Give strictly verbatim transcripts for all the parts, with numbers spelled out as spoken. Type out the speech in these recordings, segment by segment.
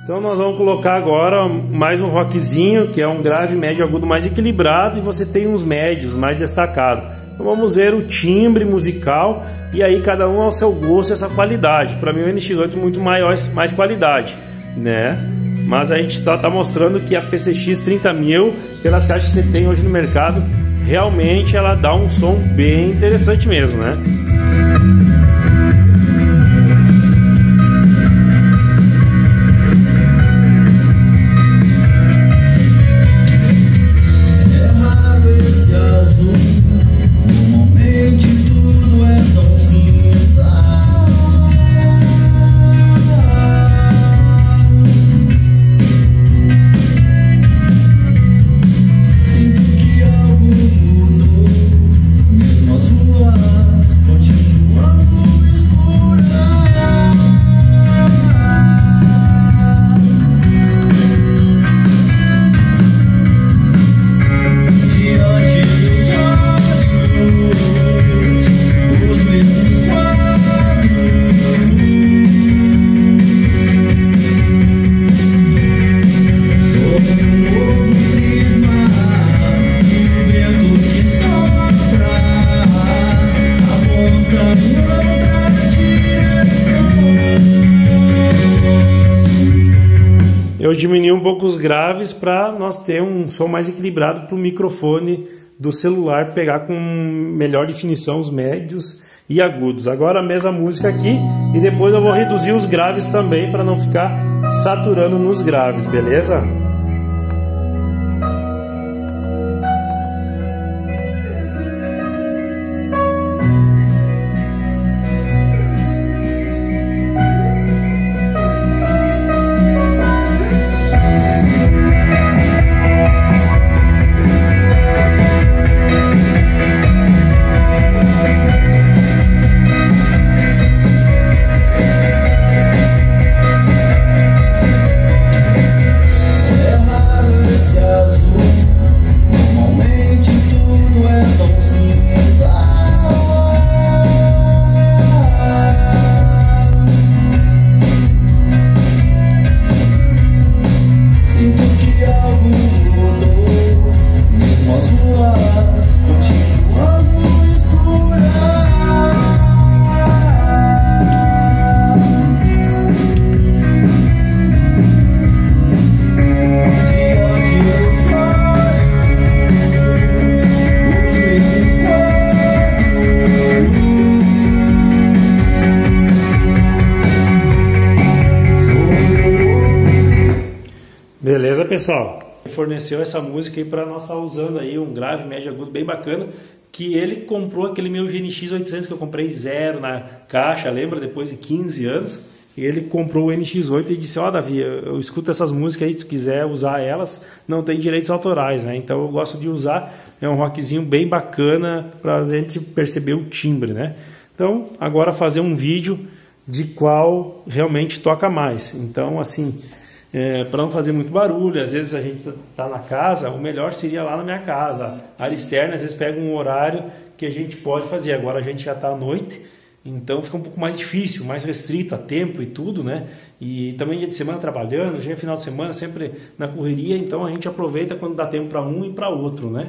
Então nós vamos colocar agora mais um rockzinho, que é um grave, médio, agudo mais equilibrado, e você tem uns médios mais destacados. Então vamos ver o timbre musical, e aí cada um ao seu gosto, essa qualidade. Para mim o N X oito é muito maior, mais qualidade, né? Mas a gente está tá mostrando que a P C X trinta mil, pelas caixas que você tem hoje no mercado, realmente ela dá um som bem interessante mesmo, né? Eu diminui um pouco os graves para nós ter um som mais equilibrado para o microfone do celular pegar com melhor definição os médios e agudos. Agora a mesma música aqui e depois eu vou reduzir os graves também para não ficar saturando nos graves, beleza? Beleza, pessoal? Forneceu essa música aí para nós estar usando aí um grave, médio, agudo bem bacana, que ele comprou aquele meu G N X oitocentos que eu comprei zero na caixa, lembra? Depois de quinze anos, e ele comprou o N X oito e disse: ó, oh, Davi, eu escuto essas músicas aí, se tu quiser usar elas, não tem direitos autorais, né? Então eu gosto de usar, é um rockzinho bem bacana para a gente perceber o timbre, né? Então, agora fazer um vídeo de qual realmente toca mais. Então, assim, é, para não fazer muito barulho, às vezes a gente está na casa, o melhor seria lá na minha casa. A área externa, às vezes pega um horário que a gente pode fazer. Agora a gente já está à noite, então fica um pouco mais difícil, mais restrito a tempo e tudo, né? E também dia de semana trabalhando, já é final de semana, sempre na correria, então a gente aproveita quando dá tempo para um e para outro, né?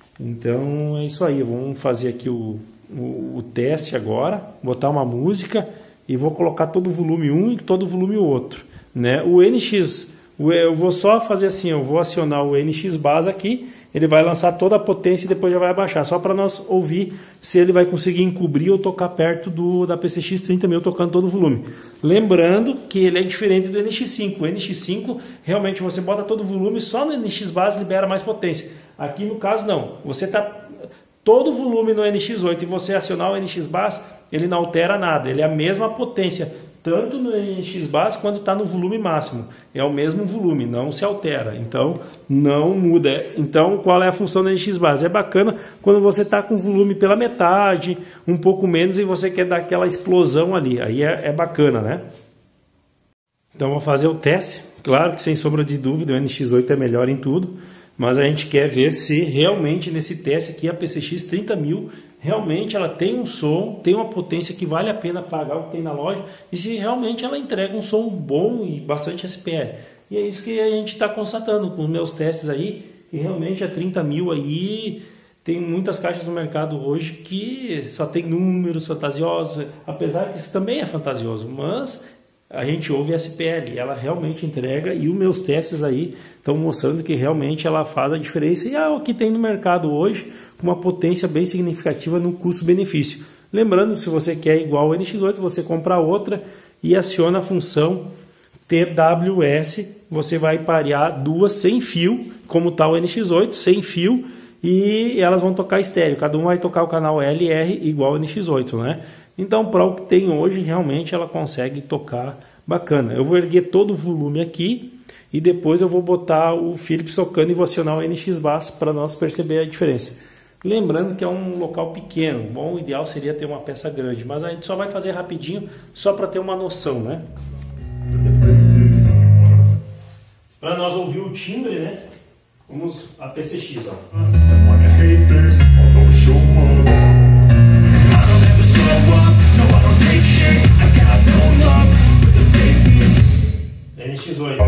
Então é isso aí, vamos fazer aqui o, o, o teste agora, botar uma música e vou colocar todo o volume um e todo o volume outro. Né? O N X, eu vou só fazer assim, eu vou acionar o N X Bass aqui, ele vai lançar toda a potência e depois já vai abaixar, só para nós ouvir se ele vai conseguir encobrir ou tocar perto do, da P C X trinta mil tocando todo o volume. Lembrando que ele é diferente do N X cinco, o N X cinco realmente você bota todo o volume, só no N X Bass libera mais potência. Aqui no caso não, você tá todo o volume no N X oito e você acionar o N X Bass, ele não altera nada, ele é a mesma potência, tanto no N X Bass quanto está no volume máximo. É o mesmo volume, não se altera. Então, não muda. Então, qual é a função do N X Bass? É bacana quando você está com o volume pela metade, um pouco menos, e você quer dar aquela explosão ali. Aí é, é bacana, né? Então, vou fazer o teste. Claro que, sem sombra de dúvida, o N X oito é melhor em tudo. Mas a gente quer ver se realmente nesse teste aqui a P C X trinta mil realmente ela tem um som, tem uma potência que vale a pena pagar o que tem na loja, e se realmente ela entrega um som bom e bastante S P L. E é isso que a gente está constatando com os meus testes aí, e realmente a trinta mil aí, tem muitas caixas no mercado hoje que só tem números fantasiosos, apesar que isso também é fantasioso, mas a gente ouve S P L, ela realmente entrega, e os meus testes aí estão mostrando que realmente ela faz a diferença, e é o que tem no mercado hoje, com uma potência bem significativa no custo-benefício. Lembrando, se você quer igual ao N X oito, você compra outra e aciona a função T W S, você vai parear duas sem fio, como está o N X oito, sem fio, e elas vão tocar estéreo, cada um vai tocar o canal L R igual ao N X oito, né? Então, para o que tem hoje, realmente ela consegue tocar bacana. Eu vou erguer todo o volume aqui e depois eu vou botar o Philips tocando e vou acionar o N X Bass para nós perceber a diferença. Lembrando que é um local pequeno, bom, o ideal seria ter uma peça grande, mas a gente só vai fazer rapidinho, só para ter uma noção, né? Para nós ouvir o timbre, né? Vamos a P C X, ó. N X oito.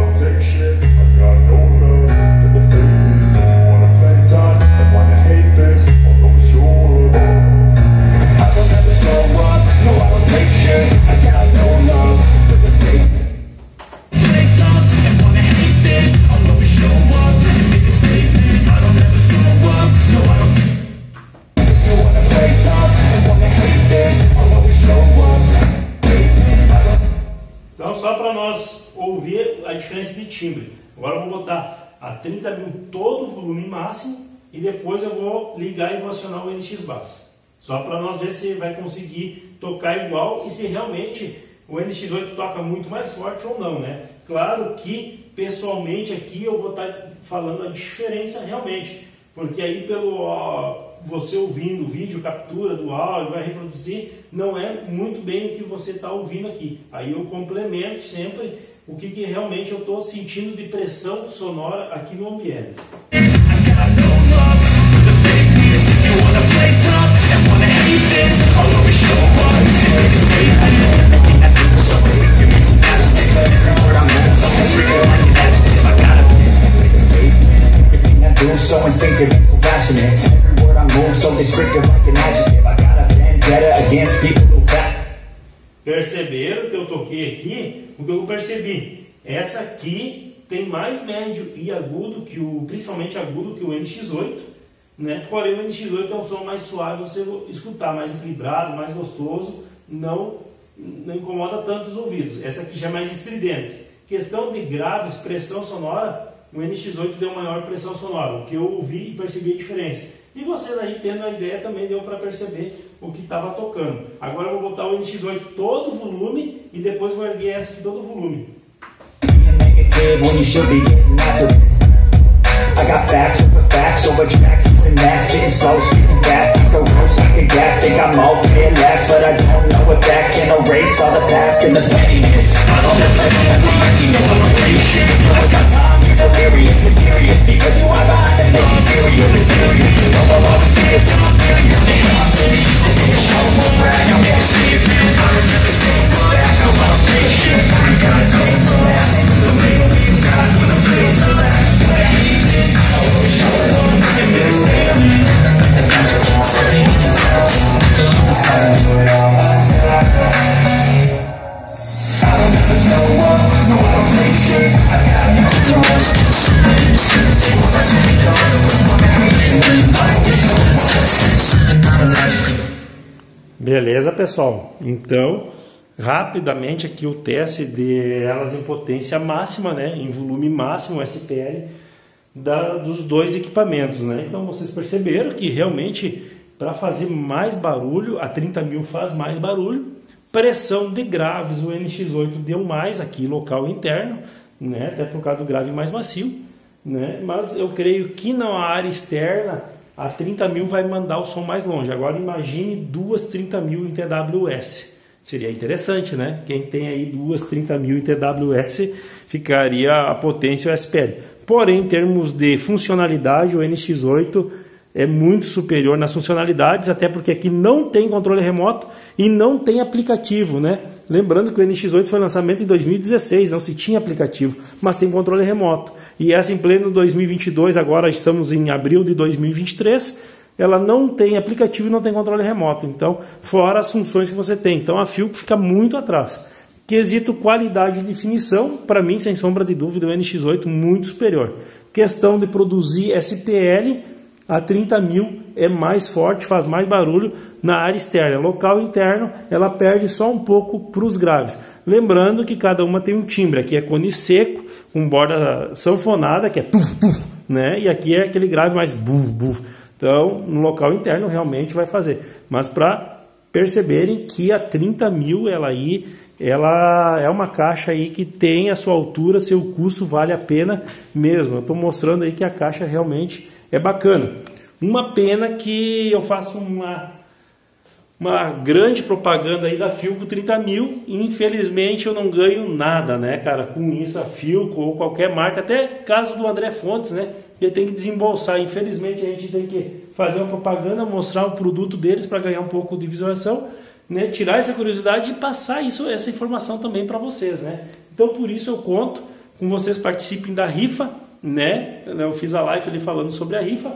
Então, só para nós ouvir a diferença de timbre. Agora eu vou botar a trinta mil todo o volume máximo e depois eu vou ligar e vou acionar o N X Bass. Só para nós ver se vai conseguir tocar igual e se realmente o N X oito toca muito mais forte ou não, né? Claro que pessoalmente aqui eu vou estar falando a diferença realmente, porque aí pelo ó, você ouvindo o vídeo, captura do áudio, vai reproduzir, não é muito bem o que você está ouvindo aqui. Aí eu complemento sempre o que, que realmente eu estou sentindo de pressão sonora aqui no ambiente. So instinctive, so passionate. Every word I move so descriptive like an adjective. I got a vendetta against people who back. Perceberam que eu toquei aqui? O que eu percebi? Essa aqui tem mais médio e agudo que o, principalmente agudo que o N X oito, né? Porém o N X oito é um som mais suave, você escutar, mais equilibrado, mais gostoso, não, não incomoda tanto os ouvidos. Essa aqui já é mais estridente. Questão de graves, pressão sonora, o N X oito deu maior pressão sonora, o que eu ouvi e percebi a diferença. E vocês aí tendo a ideia também deu para perceber o que estava tocando. Agora eu vou botar o N X oito todo o volume e depois vou erguer essa aqui todo o volume. I got facts over facts over tracks, and that's getting slow, speaking fast, like a roast, like a gas. Think I'm okay last, but I don't know if that can erase all the past and the pettiness. I don't ever know what you know I'm a patient. I got time, you're delirious, mysterious, because you are behind the name, serious, mysterious. So I'll always be a top period. I'm finished, I think I show more brag, I'll never see it again. I remember saying, but I know I don't take shit. I ain't got a claim to that, the real me is God, when I'm clear to that. But I hate this, I always show it on, I can never say it. And that's what I'm saying, it's all to love this cousin to it all myself. I don't ever slow up, no I don't take shit. I got nothing to waste, it's something simple. That's what we don't do, it's what I hate. I don't get no it's something not illogical. Beleza, pessoal? Então, rapidamente aqui o teste de elas em potência máxima, né? Em volume máximo S P L da, dos dois equipamentos, né? Então vocês perceberam que realmente para fazer mais barulho, a trinta mil faz mais barulho. Pressão de graves, o N X oito deu mais aqui, local interno, né? Até por causa do grave mais macio, né? Mas eu creio que na área externa a trinta mil vai mandar o som mais longe. Agora imagine duas trinta mil em T W S. Seria interessante, né? Quem tem aí duas trinta mil em T W S ficaria a potência o S P L. Porém, em termos de funcionalidade, o N X oito é muito superior nas funcionalidades, até porque aqui não tem controle remoto e não tem aplicativo, né? Lembrando que o N X oito foi lançamento em dois mil e dezesseis, não se tinha aplicativo, mas tem controle remoto. E essa em pleno dois mil e vinte e dois, agora estamos em abril de dois mil e vinte e três, ela não tem aplicativo e não tem controle remoto. Então, fora as funções que você tem. Então, a Philco fica muito atrás. Quesito qualidade de definição, para mim, sem sombra de dúvida, o N X oito muito superior. Questão de produzir S P L, a trinta mil é mais forte, faz mais barulho na área externa. Local interno, ela perde só um pouco para os graves. Lembrando que cada uma tem um timbre. Aqui é cone seco, com borda sanfonada, que é tuf, tuf, né? E aqui é aquele grave mais buf, buf. Então, no local interno, realmente vai fazer. Mas para perceberem que a trinta mil, ela aí, ela é uma caixa aí que tem a sua altura, seu custo vale a pena mesmo. Eu estou mostrando aí que a caixa realmente é bacana. Uma pena que eu faço uma, uma grande propaganda aí da Philco trinta mil e infelizmente eu não ganho nada, né, cara, com isso a Philco ou qualquer marca, até caso do André Fontes, né, ele tem que desembolsar. Infelizmente a gente tem que fazer uma propaganda, mostrar o produto deles para ganhar um pouco de visualização, né, tirar essa curiosidade e passar isso, essa informação também para vocês, né. Então por isso eu conto com vocês, participem da rifa, né? Eu fiz a live ali falando sobre a rifa.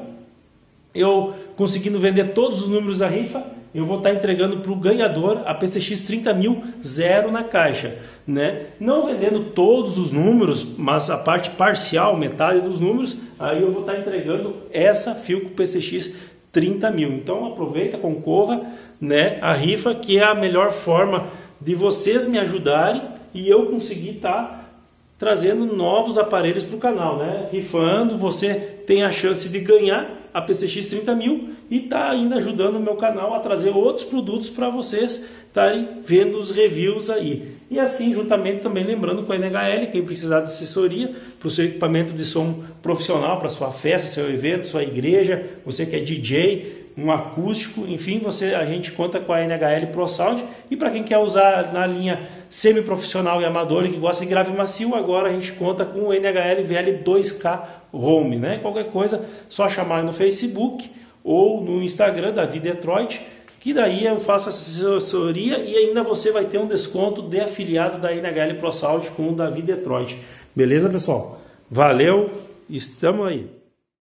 Eu conseguindo vender todos os números da rifa, eu vou estar entregando para o ganhador a P C X trinta mil zero na caixa, né? Não vendendo todos os números, mas a parte parcial, metade dos números, aí eu vou estar entregando essa Philco P C X trinta mil. Então aproveita, concorra, né? A rifa, que é a melhor forma de vocês me ajudarem e eu conseguir estar trazendo novos aparelhos para o canal, né? Rifando, você tem a chance de ganhar a P C X trinta mil e está ainda ajudando o meu canal a trazer outros produtos para vocês estarem vendo os reviews aí. E assim, juntamente também lembrando com a N H L, quem precisar de assessoria para o seu equipamento de som profissional, para sua festa, seu evento, sua igreja, você que é D J, um acústico, enfim, você, a gente conta com a N H L Pro Sound. E para quem quer usar na linha semi-profissional e amador e que gosta de grave macio, agora a gente conta com o N H L V L dois K Home, né? Qualquer coisa, só chamar no Facebook ou no Instagram da Davi Detroit, que daí eu faço assessoria e ainda você vai ter um desconto de afiliado da N H L Pro Sound com o Davi Detroit. Beleza, pessoal? Valeu, estamos aí.